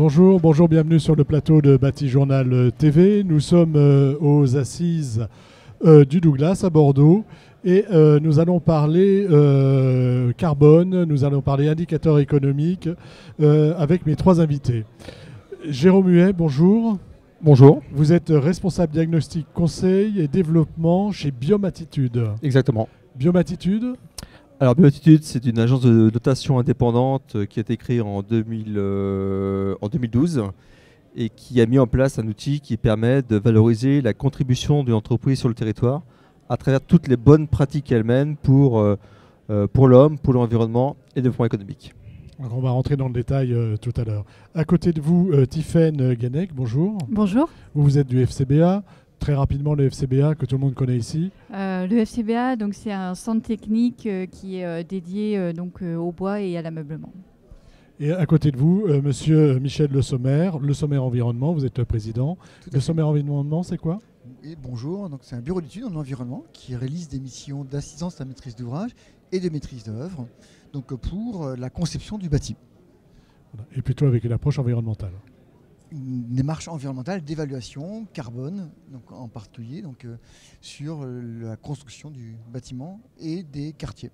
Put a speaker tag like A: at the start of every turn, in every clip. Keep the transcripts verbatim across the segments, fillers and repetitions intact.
A: Bonjour, bonjour, bienvenue sur le plateau de Bâti Journal T V. Nous sommes euh, aux assises euh, du Douglas à Bordeaux et euh, nous allons parler euh, carbone, nous allons parler indicateurs économiques euh, avec mes trois invités. Jérôme Huet, bonjour.
B: Bonjour.
A: Vous êtes responsable diagnostic, conseil et développement chez Biomatitude.
B: Exactement.
A: Biomatitude ?
B: Alors Biomatitude, c'est une agence de notation indépendante qui a été créée en, deux mille, euh, en deux mille douze et qui a mis en place un outil qui permet de valoriser la contribution d'une entreprise sur le territoire à travers toutes les bonnes pratiques qu'elle mène pour, euh, pour l'homme, pour l'environnement et le développement économique.
A: Alors on va rentrer dans le détail euh, tout à l'heure. À côté de vous, euh, Tiffaine Guenec, bonjour.
C: Bonjour.
A: Vous, vous êtes du F C B A. Très rapidement, le F C B A que tout le monde connaît ici.
C: Euh, le F C B A, donc, c'est un centre technique euh, qui est euh, dédié euh, donc, euh, au bois et à l'ameublement.
A: Et à côté de vous, euh, monsieur Michel Le Sommaire, Le Sommaire Environnement, vous êtes le président. Le Sommaire Environnement, c'est quoi ?
D: Et bonjour, donc c'est un bureau d'études en environnement qui réalise des missions d'assistance à la maîtrise d'ouvrage et de maîtrise d'œuvre, donc pour la conception du bâti.
A: Et plutôt avec une approche environnementale.
D: Une démarche environnementale d'évaluation carbone, donc en particulier donc, euh, sur euh, la construction du bâtiment et des quartiers.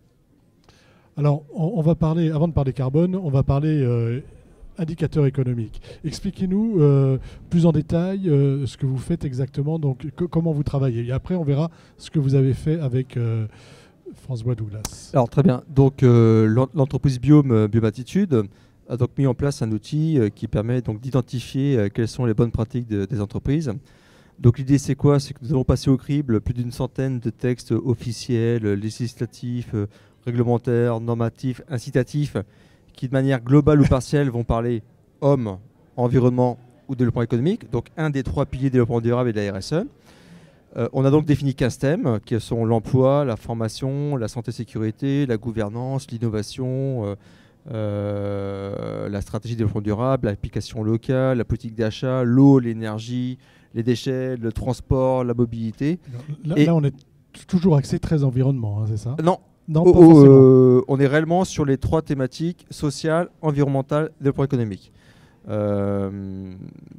A: Alors, on, on va parler, avant de parler carbone, on va parler euh, indicateurs économiques. Expliquez-nous euh, plus en détail euh, ce que vous faites exactement, donc que, comment vous travaillez. Et après, on verra ce que vous avez fait avec euh, François Douglas.
B: Alors très bien. Donc euh, l'entreprise Biome Biomatitude a donc mis en place un outil euh, qui permet donc d'identifier euh, quelles sont les bonnes pratiques de, des entreprises. Donc l'idée c'est quoi? C'est que nous avons passé au crible plus d'une centaine de textes officiels, législatifs, euh, réglementaires, normatifs, incitatifs, qui de manière globale ou partielle vont parler homme, environnement ou développement économique. Donc un des trois piliers développement durable et de la R S E. Euh, on a donc défini quinze thèmes qui sont l'emploi, la formation, la santé-sécurité, la gouvernance, l'innovation, euh, Euh, la stratégie de développement durable, l'application locale, la politique d'achat, l'eau, l'énergie, les déchets, le transport, la mobilité.
A: Là, là on est toujours axé très environnement, hein, c'est ça?
B: Non,
A: non
B: oh,
A: pas forcément.
B: Euh, on est réellement sur les trois thématiques sociales, environnementales et développement économique. Euh,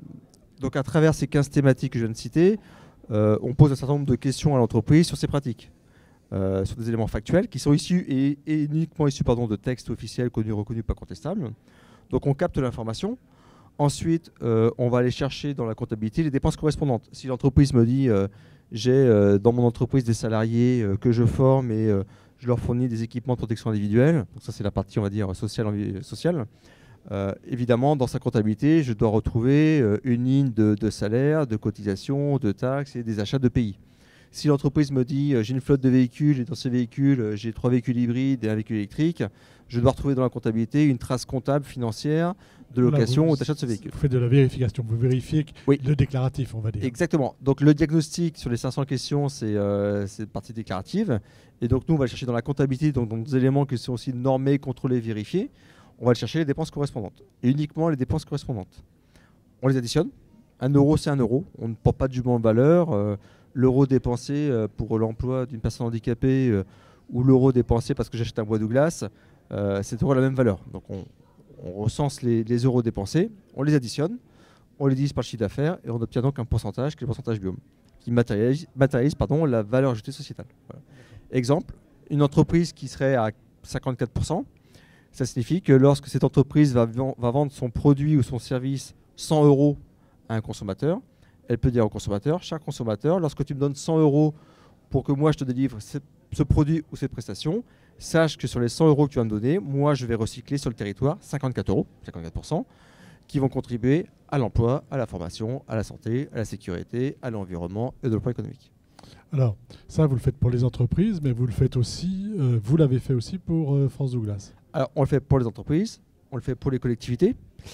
B: donc à travers ces quinze thématiques que je viens de citer, euh, on pose un certain nombre de questions à l'entreprise sur ses pratiques. Euh, sur des éléments factuels qui sont issus et, et uniquement issus pardon, de textes officiels connus, reconnus, pas contestables. Donc on capte l'information. Ensuite, euh, on va aller chercher dans la comptabilité les dépenses correspondantes. Si l'entreprise me dit euh, j'ai euh, dans mon entreprise des salariés euh, que je forme et euh, je leur fournis des équipements de protection individuelle, donc ça c'est la partie on va dire sociale, sociale. Euh, évidemment dans sa comptabilité je dois retrouver euh, une ligne de, de salaire, de cotisation, de taxes et des achats de pays. Si l'entreprise me dit euh, j'ai une flotte de véhicules et dans ces véhicules euh, j'ai trois véhicules hybrides et un véhicule électrique, je dois retrouver dans la comptabilité une trace comptable financière de location voilà, vous, ou d'achat de ce véhicule.
A: Vous faites de la vérification, vous vérifiez oui. le déclaratif, on va dire.
B: Exactement. Donc le diagnostic sur les cinq cents questions, c'est euh, une partie déclarative. Et donc nous, on va le chercher dans la comptabilité, donc dans des éléments qui sont aussi normés, contrôlés, vérifiés. On va le chercher les dépenses correspondantes. Et uniquement les dépenses correspondantes. On les additionne. Un euro, c'est un euro. On ne porte pas de jugement de valeur. Euh, l'euro dépensé pour l'emploi d'une personne handicapée euh, ou l'euro dépensé parce que j'achète un bois Douglas, euh, c'est toujours la même valeur. Donc on, on recense les, les euros dépensés, on les additionne, on les divise par le chiffre d'affaires et on obtient donc un pourcentage qui est le pourcentage Biome, qui matérialise, matérialise pardon, la valeur ajoutée sociétale. Voilà. Exemple, une entreprise qui serait à cinquante-quatre pour cent, ça signifie que lorsque cette entreprise va, va vendre son produit ou son service cent euros à un consommateur, elle peut dire au consommateur, cher consommateur, lorsque tu me donnes cent euros pour que moi je te délivre ce, ce produit ou cette prestation, sache que sur les cent euros que tu vas me donner, moi je vais recycler sur le territoire cinquante-quatre euros, cinquante-quatre pour cent, qui vont contribuer à l'emploi, à la formation, à la santé, à la sécurité, à l'environnement et au développement économique.
A: Alors, ça vous le faites pour les entreprises, mais vous le faites aussi, euh, vous l'avez fait aussi pour euh, France Douglas.
B: Alors, on le fait pour les entreprises, on le fait pour les collectivités.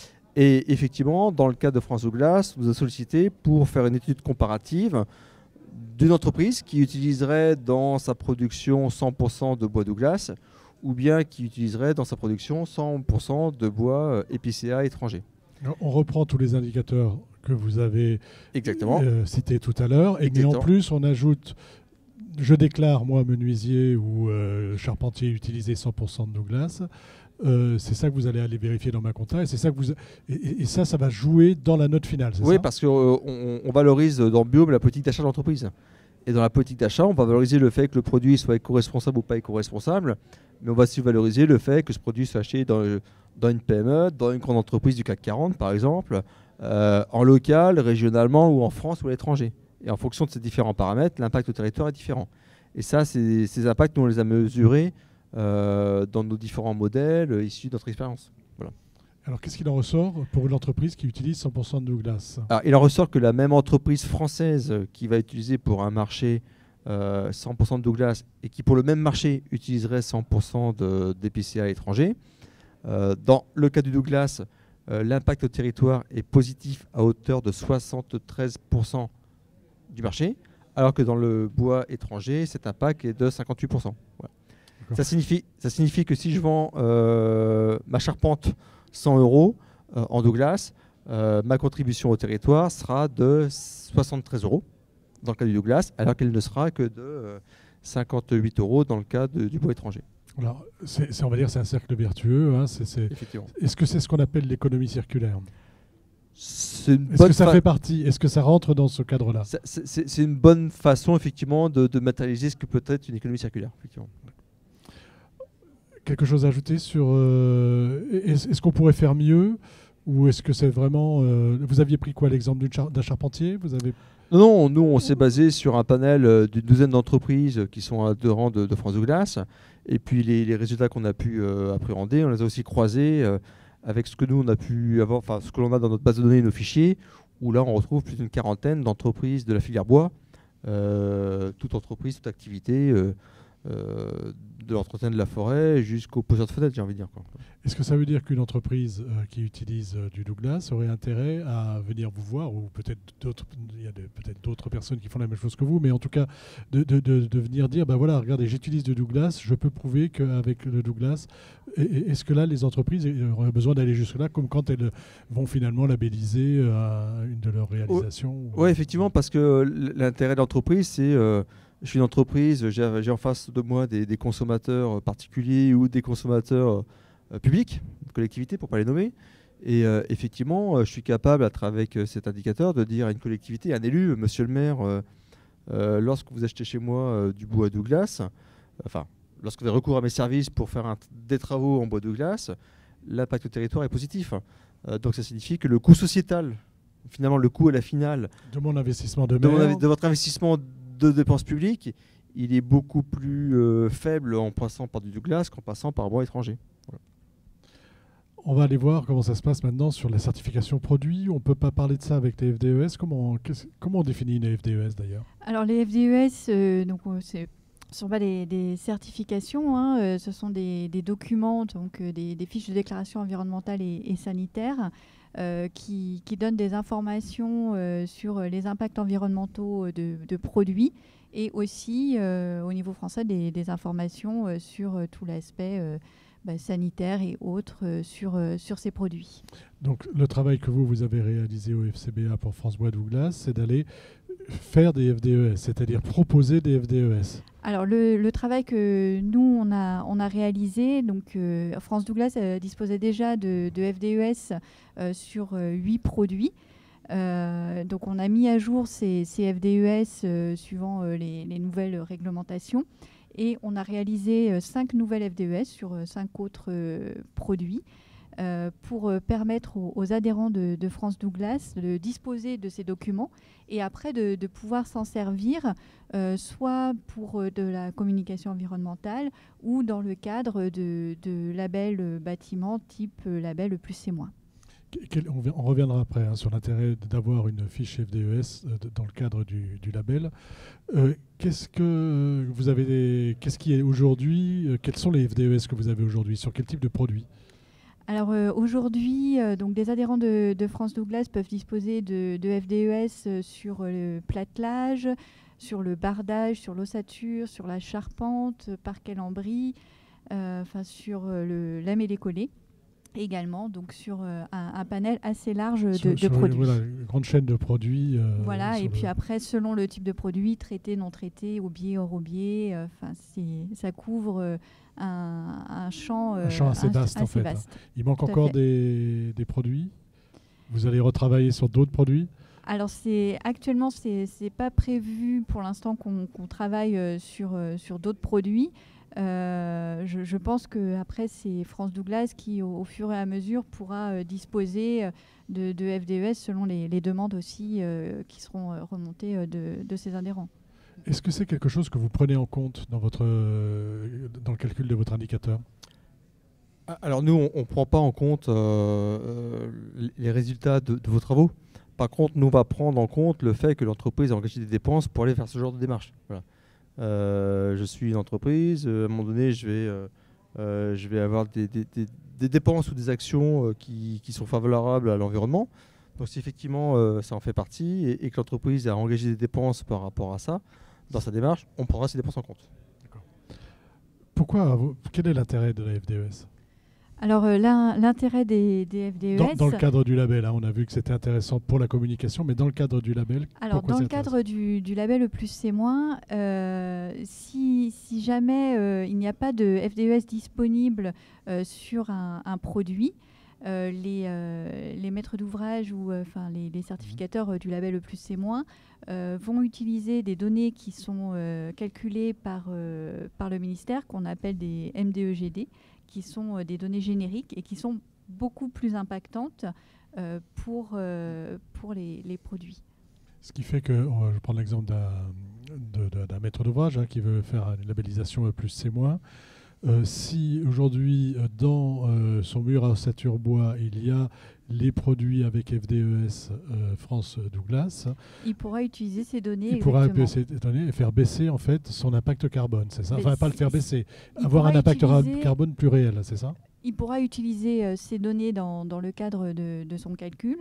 B: Et effectivement, dans le cas de France Douglas, on nous a sollicité pour faire une étude comparative d'une entreprise qui utiliserait dans sa production cent pour cent de bois Douglas ou bien qui utiliserait dans sa production cent pour cent de bois épicéa étranger.
A: On reprend tous les indicateurs que vous avez
B: Exactement.
A: Euh, cités tout à l'heure, et mais en plus on ajoute, je déclare moi menuisier ou euh, charpentier utiliser cent pour cent de Douglas. euh, c'est ça que vous allez aller vérifier dans ma compta et c'est ça que vous et, et- et ça, ça va jouer dans la note finale, c'est
B: Oui,
A: ça?
B: parce qu'on on, on valorise dans Biome la politique d'achat de l'entreprise. Et dans la politique d'achat, on va valoriser le fait que le produit soit éco-responsable ou pas éco-responsable, mais on va aussi valoriser le fait que ce produit soit acheté dans, dans une P M E, dans une grande entreprise du CAC quarante par exemple, euh, en local, régionalement ou en France ou à l'étranger. Et en fonction de ces différents paramètres, l'impact au territoire est différent. Et ça, c'est- ces impacts, nous, on les a mesurés euh, dans nos différents modèles euh, issus de notre expérience. Voilà.
A: Alors, qu'est-ce qu'il en ressort pour une entreprise qui utilise cent pour cent de Douglas?
B: Alors, il en ressort que la même entreprise française euh, qui va utiliser pour un marché euh, cent pour cent de Douglas et qui pour le même marché utiliserait cent pour cent de D P C A à l'étranger, euh, dans le cas du Douglas, euh, l'impact au territoire est positif à hauteur de soixante-treize pour cent du marché, alors que dans le bois étranger, cet impact est de cinquante-huit pour cent. Voilà. Ça signifie, ça signifie que si je vends euh, ma charpente cent euros euh, en Douglas, euh, ma contribution au territoire sera de soixante-treize euros dans le cas du Douglas, alors qu'elle ne sera que de euh, cinquante-huit euros dans le cas de- du bois étranger.
A: Alors, c'est, c'est- on va dire c'est un cercle vertueux. Hein, c'est, c'est-
B: Effectivement.
A: Est-ce que c'est ce qu'on appelle l'économie circulaire?
B: C'est une
A: Est-ce
B: bonne
A: que ça
B: fa-
A: fait partie? Est-ce que ça rentre dans ce cadre-là?
B: ça- c'est- c'est c'est une bonne façon effectivement de, de matérialiser ce que peut être une économie circulaire. Effectivement.
A: Quelque chose à ajouter sur... euh, est-ce, est-ce qu'on pourrait faire mieux? Ou est-ce que c'est vraiment... euh, vous aviez pris quoi, l'exemple d'une char- d'un charpentier? Vous avez...
B: Non, non, nous on s'est basé sur un panel euh, d'une douzaine d'entreprises qui sont adhérents de, de France Douglas. Et puis les, les résultats qu'on a pu euh, appréhender, on les a aussi croisés euh, avec ce que nous on a pu avoir, enfin ce que l'on a dans notre base de données et nos fichiers, où là on retrouve plus d'une quarantaine d'entreprises de la filière bois, euh, toute entreprise, toute activité, euh, euh, de l'entretien de la forêt jusqu'au poseur de fenêtres, j'ai envie de dire, quoi.
A: Est-ce que ça veut dire qu'une entreprise euh, qui utilise euh, du Douglas aurait intérêt à venir vous voir, ou peut-être d'autres, il y a de- peut-être d'autres personnes qui font la même chose que vous, mais en tout cas de, de- de- de venir dire, ben voilà, regardez, j'utilise du Douglas, je peux prouver qu'avec le Douglas, et- et est-ce que là les entreprises auraient besoin d'aller jusque-là, comme quand elles vont finalement labelliser euh, une de leurs réalisations? ou-
B: Oui, effectivement, parce que l- l'intérêt de l'entreprise, c'est euh, je suis une entreprise, j'ai j'ai en face de moi des, des consommateurs particuliers ou des consommateurs euh, publics, collectivités pour ne pas les nommer. Et euh, effectivement, euh, je suis capable, à travers avec, euh, cet indicateur, de dire à une collectivité, à un élu, euh, monsieur le maire, euh, euh, lorsque vous achetez chez moi euh, du bois Douglas, enfin, lorsque vous avez recours à mes services pour faire un- des travaux en bois Douglas, l'impact au territoire est positif. Euh, donc ça signifie que le coût sociétal, finalement le coût à la finale
A: De mon investissement de
B: de, mon
A: maire.
B: avis- de votre investissement de dépenses publiques, il est beaucoup plus euh, faible en passant par du Douglas qu'en passant par un bois étranger. Voilà.
A: On va aller voir comment ça se passe maintenant sur la certification produit. On ne peut pas parler de ça avec les F D E S. Comment, qu'est-ce- comment on définit une F D E S d'ailleurs?
C: Alors les F D E S, euh, donc euh, c'est ce ne sont pas des, des certifications, hein, euh, ce sont des, des documents, donc euh, des, des fiches de déclaration environnementale et, et sanitaire euh, qui, qui donnent des informations euh, sur les impacts environnementaux de, de produits et aussi euh, au niveau français des, des informations euh, sur euh, tout l'aspect euh, bah, sanitaire et autres euh, sur, euh, sur ces produits.
A: Donc le travail que vous, vous avez réalisé au F C B A pour France Bois Douglas, c'est d'aller faire des F D E S, c'est-à-dire proposer des F D E S.
C: Alors le, le travail que nous on a, on a réalisé, donc euh, France Douglas euh, disposait déjà de, de F D E S euh, sur euh, huit produits. Euh, donc on a mis à jour ces, ces F D E S euh, suivant euh, les, les nouvelles réglementations et on a réalisé euh, cinq nouvelles F D E S sur euh, cinq autres euh, produits. Euh, pour euh, permettre aux, aux adhérents de, de France Douglas de disposer de ces documents et après de, de pouvoir s'en servir euh, soit pour euh, de la communication environnementale ou dans le cadre de, de labels euh, bâtiments type euh, label plus c'est moins.
A: Quel- on, vi- on reviendra après hein, sur l'intérêt d'avoir une fiche F D E S euh, de- dans le cadre du, du label. Euh, qu'est-ce que vous avez des- qu'est-ce qui est aujourd'hui euh, Quels sont les F D E S que vous avez aujourd'hui? Sur quel type de produit?
C: Alors euh, aujourd'hui, euh, donc des adhérents de, de France Douglas peuvent disposer de, de F D E S euh, sur euh, le platelage, sur le bardage, sur l'ossature, sur la charpente, parquet lambris, euh, enfin sur euh, le lamellé collé. également, donc sur euh, un, un panel assez large de,
A: Sur-
C: de
A: sur-
C: produits.
A: Voilà, une grande chaîne de produits. euh,
C: Voilà, et
A: sur
C: puis
A: le-
C: après, selon le type de produit, traité, non traité, au biais, hors au biais, enfin, c'est ça couvre euh, un, un champ, euh,
A: Un champ assez vaste, en fait, hein.
C: vaste.
A: Il manque
C: Tout à
A: encore
C: fait.
A: des, des produits. Vous allez retravailler sur d'autres produits.
C: Alors, c'est actuellement, c'est c'est pas prévu pour l'instant qu'on qu'on travaille euh, sur, euh, sur d'autres produits. Euh, je, je pense qu'après, c'est France Douglas qui, au, au fur et à mesure, pourra euh, disposer euh, de, de F D E S selon les, les demandes aussi euh, qui seront euh, remontées euh, de, de ses adhérents.
A: Est-ce que c'est quelque chose que vous prenez en compte dans, votre, euh, dans le calcul de votre indicateur?
B: Ah, Alors nous, on ne prend pas en compte euh, euh, les résultats de, de vos travaux. Par contre, nous, on va prendre en compte le fait que l'entreprise a engagé des dépenses pour aller faire ce genre de démarche. Voilà. Euh, je suis une entreprise, euh, à un moment donné, je vais, euh, euh, je vais avoir des, des- des- des dépenses ou des actions euh, qui, qui sont favorables à l'environnement. Donc si effectivement euh, ça en fait partie et, et que l'entreprise a engagé des dépenses par rapport à ça, dans sa démarche, on prendra ces dépenses en compte.
A: Pourquoi, vous- quel est l'intérêt de la F D E S?
C: Alors, euh, l'in- l'intérêt des, des F D E S...
A: dans, dans le cadre du label, hein, on a vu que c'était intéressant pour la communication, mais dans le cadre du label,
C: Alors,
A: pourquoi
C: dans
A: c'est
C: le cadre du, du label E plus C moins, euh, si, si jamais euh, il n'y a pas de F D E S disponible euh, sur un, un produit, euh, les, euh, les maîtres d'ouvrage ou euh, enfin les, les certificateurs euh, du label E plus C moins euh, vont utiliser des données qui sont euh, calculées par, euh, par le ministère, qu'on appelle des M D E G D, qui sont euh, des données génériques et qui sont beaucoup plus impactantes euh, pour, euh, pour les, les produits.
A: Ce qui fait que, euh, je prends l'exemple d'un de- de- d'un maître d'ouvrage hein, qui veut faire une labellisation E plus C moins. Euh, si aujourd'hui, euh, dans euh, son mur à ossature bois, il y a les produits avec F D E S euh, France Douglas,
C: Il pourra utiliser ces données.
A: il pourra
C: exactement.
A: baisser- donner et faire baisser en fait son impact carbone, c'est ça?
C: Mais
A: Enfin, pas le
C: si-
A: faire baisser,
C: il
A: avoir un
C: pourra
A: impact ra-
C: utiliser-
A: carbone plus réel, c'est ça?
C: Il pourra utiliser euh, ces données dans, dans le cadre de, de son calcul.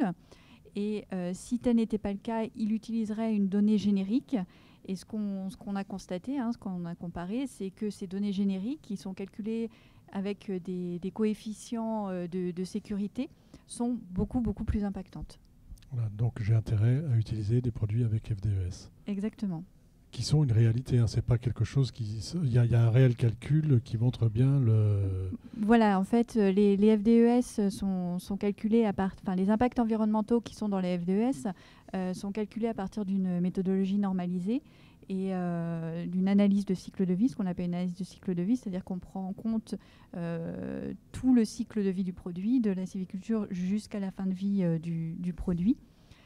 C: Et euh, si tel n'était pas le cas, il utiliserait une donnée générique. Et ce qu'on ce qu'on a constaté, hein, ce qu'on a comparé, c'est que ces données génériques, qui sont calculées avec euh, des, des coefficients euh, de, de sécurité, sont beaucoup, beaucoup plus impactantes.
A: Voilà, donc j'ai intérêt à utiliser des produits avec F D E S,
C: Exactement.
A: qui sont une réalité. Hein, c'est pas quelque chose qui, il y, a- il y a un réel calcul qui montre bien le.
C: Voilà, en fait, euh, les, les F D E S sont, sont calculés à part, enfin, les impacts environnementaux qui sont dans les F D E S euh, sont calculés à partir d'une méthodologie normalisée et euh, d'une analyse de cycle de vie, ce qu'on appelle une analyse de cycle de vie, c'est-à-dire qu'on prend en compte euh, tout le cycle de vie du produit, de la sylviculture jusqu'à la fin de vie euh, du, du produit.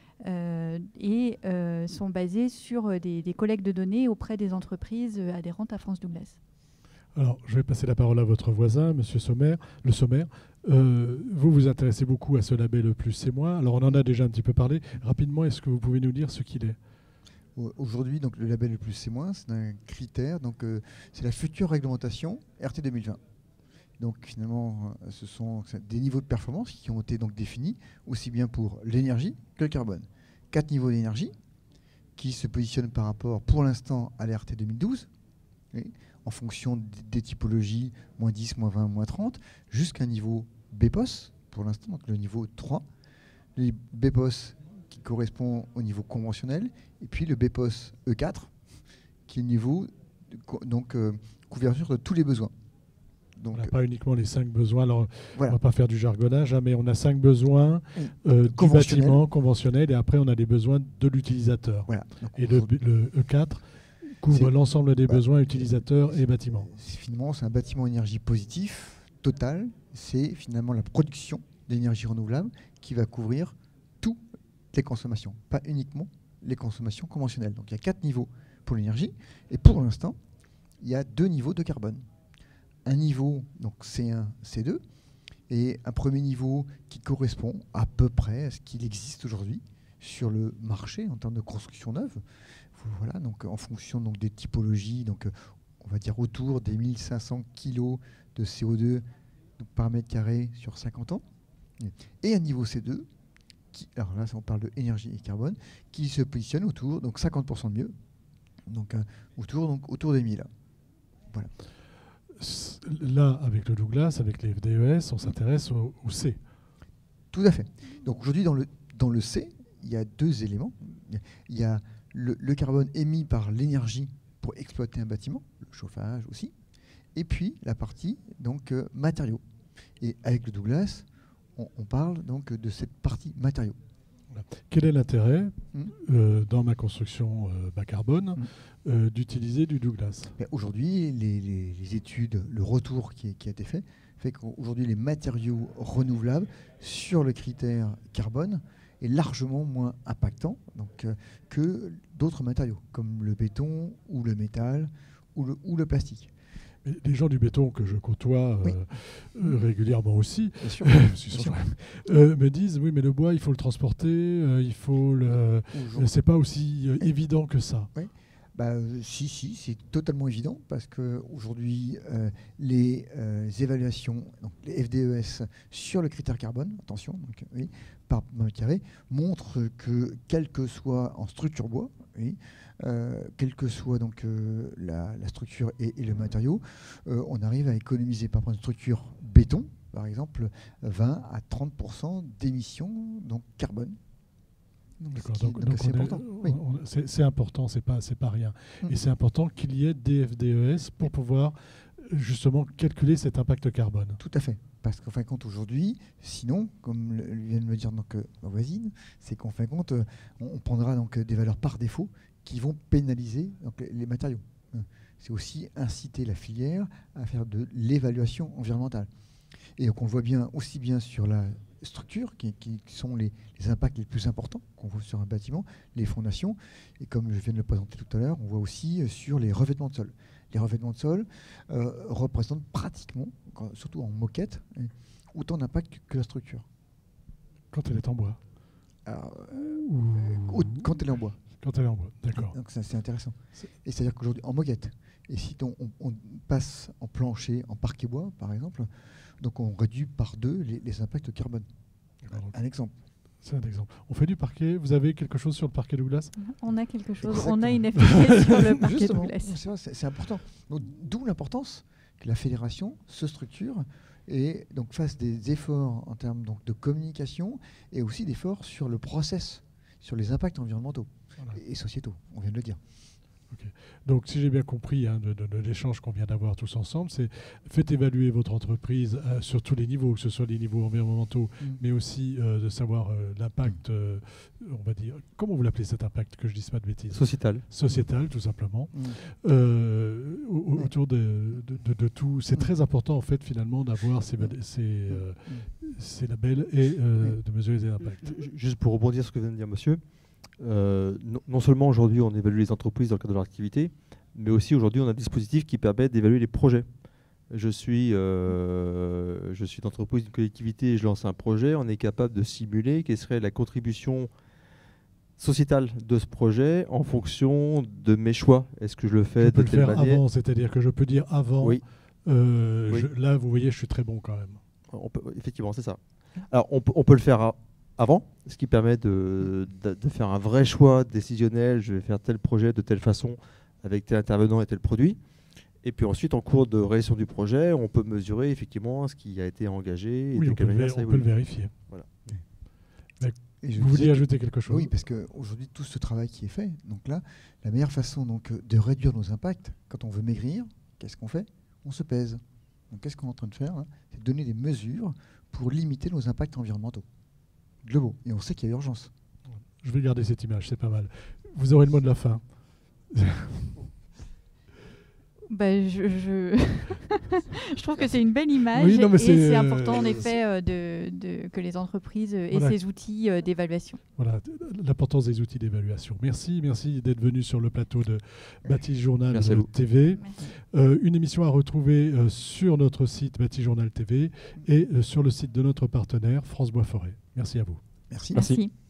C: Euh, et euh, sont basés sur des, des collectes de données auprès des entreprises euh, adhérentes à France Douglas.
A: Alors, je vais passer la parole à votre voisin, Monsieur Sommer, le Sommer. Euh, vous vous intéressez beaucoup à ce label E plus C moins. Alors, on en a déjà un petit peu parlé. Rapidement, est-ce que vous pouvez nous dire ce qu'il est?
D: Aujourd'hui, donc le label E plus C moins, c'est un critère. Donc, euh, c'est la future réglementation R T deux mille vingt. Donc, finalement, euh, ce sont des niveaux de performance qui ont été donc définis aussi bien pour l'énergie que le carbone. Quatre niveaux d'énergie qui se positionnent par rapport, pour l'instant, à l'R T deux mille douze. Oui, en fonction des, des typologies, moins dix, moins vingt, moins trente, jusqu'à un niveau B P O S, pour l'instant, donc le niveau trois. Le B P O S qui correspond au niveau conventionnel, et puis le B P O S E quatre, qui est le niveau de, co- donc, euh, couverture de tous les besoins. Donc,
A: On n'a pas uniquement les cinq besoins. Alors,
D: voilà.
A: on ne va pas faire du jargonnage, hein, mais on a cinq besoins euh, du
D: Conventionnel.
A: bâtiment conventionnel, et après, on a les besoins de l'utilisateur.
D: Voilà. Donc,
A: Et le,
D: aujourd'hui,
A: le E quatre couvre
D: C'est-
A: l'ensemble des
D: bah,
A: besoins utilisateurs et bâtiments.
D: c'est- finalement, c'est un bâtiment énergie positif, total. C'est finalement la production d'énergie renouvelable qui va couvrir toutes les consommations, pas uniquement les consommations conventionnelles. Donc il y a quatre niveaux pour l'énergie. Et pour l'instant, il y a deux niveaux de carbone. Un niveau, donc C un, C deux, et un premier niveau qui correspond à peu près à ce qu'il existe aujourd'hui sur le marché en termes de construction neuve. Voilà, donc en fonction donc, des typologies, donc euh, on va dire autour des mille cinq cents kilos de C O deux donc, par mètre carré sur cinquante ans. Et un niveau C deux, qui, alors là on parle de énergie et carbone, qui se positionne autour, donc cinquante pour cent de mieux, donc euh, autour, donc, autour des mille. Voilà.
A: là, avec le Douglas, avec les F D E S, on s'intéresse au, au C.
D: Tout à fait. Donc aujourd'hui, dans le, dans le C, il y a deux éléments. Il y a le, le carbone émis par l'énergie pour exploiter un bâtiment, le chauffage aussi, et puis la partie donc euh, matériaux. Et avec le Douglas, on, on parle donc de cette partie matériaux.
A: Voilà. Quel est l'intérêt
D: Mmh.
A: euh, dans ma construction euh, bas carbone
D: Mmh.
A: euh, d'utiliser du Douglas?
D: Mais aujourd'hui, les, les- les études, le retour qui, est- qui a été fait, fait qu'aujourd'hui, les matériaux renouvelables sur le critère carbone est largement moins impactant donc, euh, que d'autres matériaux, comme le béton ou le métal ou le, ou le plastique.
A: Mais les gens du béton que je côtoie euh,
D: Oui.
A: euh, régulièrement aussi,
D: Bien sûr.
A: je suis
D: Bien
A: sûr,
D: sûr.
A: euh, me disent oui, mais le bois, il faut le transporter, euh, il faut le.
D: Aujourd'hui-
A: C'est pas aussi euh, évident que ça.
D: Bah, euh, si, si, c'est totalement évident parce qu'aujourd'hui, euh, les euh, évaluations, donc les F D E S sur le critère carbone, attention, donc, oui, par mètre carré, montrent que quel que soit en structure bois, oui, euh, quelle que soit donc, euh, la, la structure et, et le matériau, euh, on arrive à économiser par rapport à une structure béton, par exemple, vingt à trente pour cent d'émissions donc carbone. Donc,
A: D'accord.
D: ce qui est
A: Donc,
D: donc
A: donc
D: assez
A: on est-
D: important. Oui.
A: on- on- c'est c'est important, c'est pas, c'est pas rien.
D: Mm.
A: Et c'est important qu'il y ait des F D E S pour pouvoir euh, justement calculer cet impact carbone.
D: Tout à fait. Parce qu'en fin de compte, aujourd'hui, sinon, comme le- vient de me dire donc, euh, ma voisine, c'est qu'en fin de compte, euh, on, on prendra donc, euh, des valeurs par défaut qui vont pénaliser donc, les, les matériaux. Hein. C'est aussi inciter la filière à faire de l'évaluation environnementale. Et donc on le voit bien aussi bien sur la structure, qui, qui sont les, les impacts les plus importants qu'on voit sur un bâtiment, les fondations, et comme je viens de le présenter tout à l'heure, on voit aussi euh, sur les revêtements de sol. Les revêtements de sol euh, représentent pratiquement, quand- surtout en moquette, hein, autant d'impact que la structure.
A: Quand elle est en bois.
D: Alors,
A: Ou
D: au- quand elle est en bois.
A: quand elle est en bois. D'accord.
D: Donc ça, c'est intéressant.
A: C'est-
D: Et c'est-à-dire qu'aujourd'hui, en moquette, et si on, on- on passe en plancher, en parquet bois, par exemple, donc on réduit par deux les, les impacts carbone.
A: D'accord, donc
D: Un exemple.
A: c'est un exemple. On fait du parquet. Vous avez quelque chose sur le parquet Douglas?
C: On a quelque chose,
D: Exactement.
C: on a une F D E S sur le parquet
D: Justement,
C: Douglas.
D: c'est vrai, c'est- c'est important. Donc, d'où l'importance que la fédération se structure et donc fasse des efforts en termes donc, de communication et aussi d'efforts sur le process, sur les impacts environnementaux
A: Voilà.
D: et, et sociétaux, on vient de le dire.
A: Donc, si j'ai bien compris hein, de, de- de l'échange qu'on vient d'avoir tous ensemble, c'est faites évaluer votre entreprise euh, sur tous les niveaux, que ce soit les niveaux environnementaux,
D: Mm.
A: mais aussi euh, de savoir euh, l'impact, euh, on va dire, comment vous l'appelez cet impact, que je ne dise pas de bêtises,
B: Sociétal.
A: sociétal tout simplement,
D: Mm.
A: euh, au- au-
D: Ouais.
A: autour de, de- de- de tout. C'est
D: Mm.
A: très important en fait finalement d'avoir ces, val- ces, euh, ces labels et euh,
D: Oui.
A: de mesurer les impacts.
B: Ju- Juste pour rebondir sur ce que vient de dire monsieur, euh, non, non seulement aujourd'hui on évalue les entreprises dans le cadre de leur activité, mais aussi aujourd'hui on a un dispositif qui permet d'évaluer les projets. Je suis, euh, je suis d'entreprise, d'une collectivité, et je lance un projet, on est capable de simuler quelle serait la contribution sociétale de ce projet en fonction de mes choix. Est-ce que je le
A: Je
B: fais
A: peux
B: de
A: le
B: telle
A: faire
B: manière?
A: avant, c'est-à-dire que je peux dire avant.
B: Oui.
A: euh,
B: Oui.
A: je- là, vous voyez, je suis très bon quand même.
B: On peut- effectivement, c'est ça. Alors, on peut, on peut le faire a- avant, ce qui permet de, de- de faire un vrai choix décisionnel. Je vais faire tel projet de telle façon, avec tel intervenant et tel produit. Et puis ensuite, en cours de réalisation du projet, on peut mesurer effectivement ce qui a été engagé et
A: Oui,
B: de
A: on peut,
B: quelle
A: le,
B: manière
A: ver-
B: ça
A: on peut le
B: évolue.
A: vérifier.
D: Et je
A: Vous vouliez
D: disais-
A: ajouter quelque chose?
D: Oui, parce qu'aujourd'hui, tout ce travail qui est fait, donc là, la meilleure façon donc, de réduire nos impacts, quand on veut maigrir, qu'est-ce qu'on fait? On se pèse. Donc qu'est-ce qu'on est en train de faire là? C'est donner des mesures pour limiter nos impacts environnementaux globaux. Et on sait qu'il y a urgence.
A: Je vais garder cette image, c'est pas mal. Vous aurez le mot de la fin.
C: Bah, je, je... je trouve que c'est une belle image
A: Oui, non, mais
C: et
A: c'est,
C: c'est
A: euh,
C: important en
A: c'est-
C: effet euh, de, de- que les entreprises euh, aient
A: Voilà.
C: ces outils euh, d'évaluation.
A: Voilà, t- l'importance des outils d'évaluation. Merci, merci d'être venu sur le plateau de Bâti Journal
B: Merci à vous.
A: T V.
C: Merci.
A: Euh, une émission à retrouver euh, sur notre site Bâti Journal T V et euh, sur le site de notre partenaire France Bois Forêt. Merci à vous.
D: Merci.
B: Merci.
C: Merci.